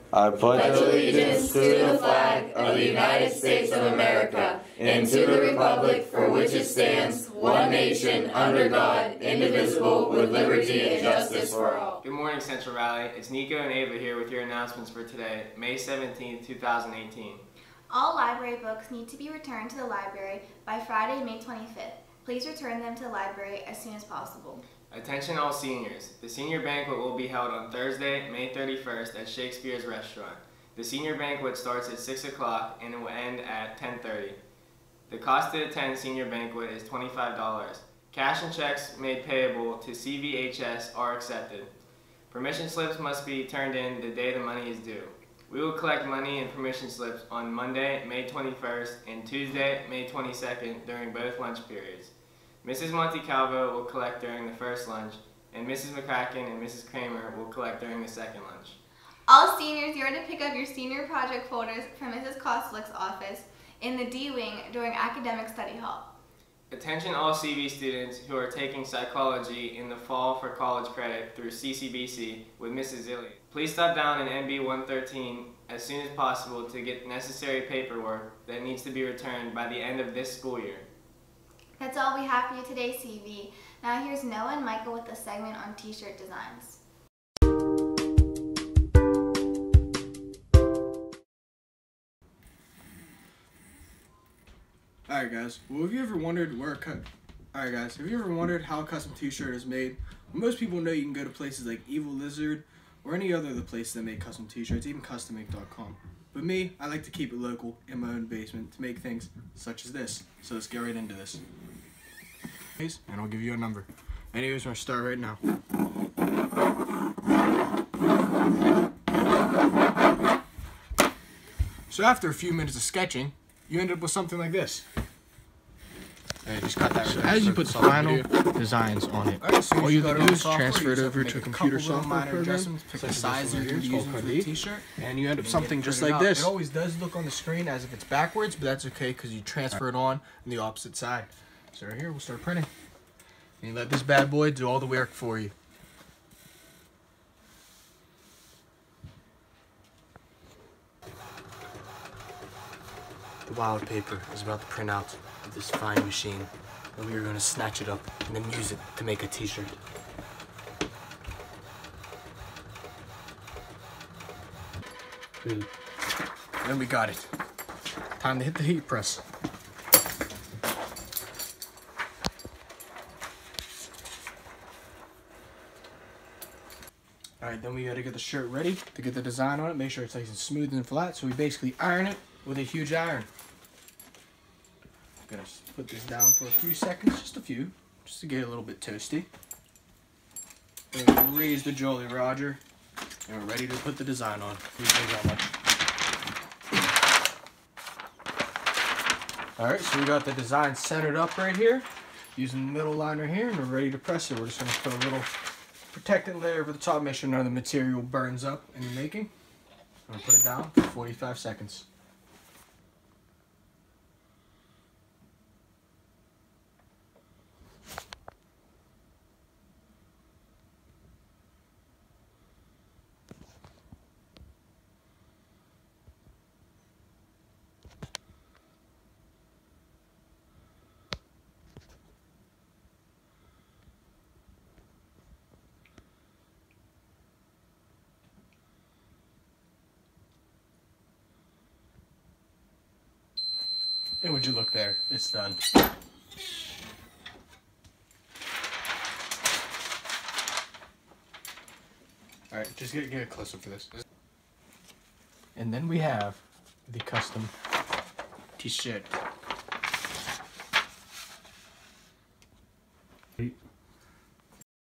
I pledge allegiance to the flag of the United States of America and to the republic for which it stands, one nation, under God, indivisible, with liberty and justice for all. Good morning, Central Valley. It's Nico and Ava here with your announcements for today, May 17th, 2018. All library books need to be returned to the library by Friday, May 25th. Please return them to the library as soon as possible. Attention all seniors. The senior banquet will be held on Thursday, May 31st at Shakespeare's Restaurant. The senior banquet starts at 6 o'clock and it will end at 10:30. The cost to attend senior banquet is $25. Cash and checks made payable to CVHS are accepted. Permission slips must be turned in the day the money is due. We will collect money and permission slips on Monday, May 21st and Tuesday, May 22nd during both lunch periods. Mrs. Montecalvo will collect during the first lunch, and Mrs. McCracken and Mrs. Kramer will collect during the second lunch. All seniors, you are to pick up your senior project folders from Mrs. Kostlick's office in the D Wing during academic study hall. Attention all CV students who are taking psychology in the fall for college credit through CCBC with Mrs. Zilli. Please stop down in NB 113 as soon as possible to get necessary paperwork that needs to be returned by the end of this school year. That's all we have for you today, CV. Now here's Noah and Michael with a segment on t-shirt designs. Alright guys, well have you ever wondered how a custom t-shirt is made? Well, most people know you can go to places like Evil Lizard or any other places that make custom t-shirts, even customink.com. But me, I like to keep it local in my own basement to make things such as this. So let's get right into this. And I'll give you a number. Anyways, we're gonna start right now. So after a few minutes of sketching, you end up with something like this. I just got that. So as you put the final designs on it, all you gotta do is transfer it over to a computer software program, pick the size you're going to use for the t-shirt, and you end up something just like this. It always does look on the screen as if it's backwards, but that's okay because you transfer it on the opposite side. So right here, we'll start printing. And you let this bad boy do all the work for you. The wild paper is about to print out of this fine machine, and we are going to snatch it up and then use it to make a t-shirt. Then we got it. Time to hit the heat press. Alright, then we gotta get the shirt ready to get the design on it, make sure it's nice and smooth and flat, so we basically iron it with a huge iron. Gonna put this down for a few seconds, just a few, just to get it a little bit toasty. Then we raise the Jolly Roger, and we're ready to put the design on. Alright, so we got the design centered up right here, using the middle liner here, and we're ready to press it. We're just gonna put a little protectant layer over the top, make sure none of the material burns up in the making. I'm gonna put it down for 45 seconds. And would you look there? It's done. Alright, just get a close-up for this. And then we have the custom t-shirt.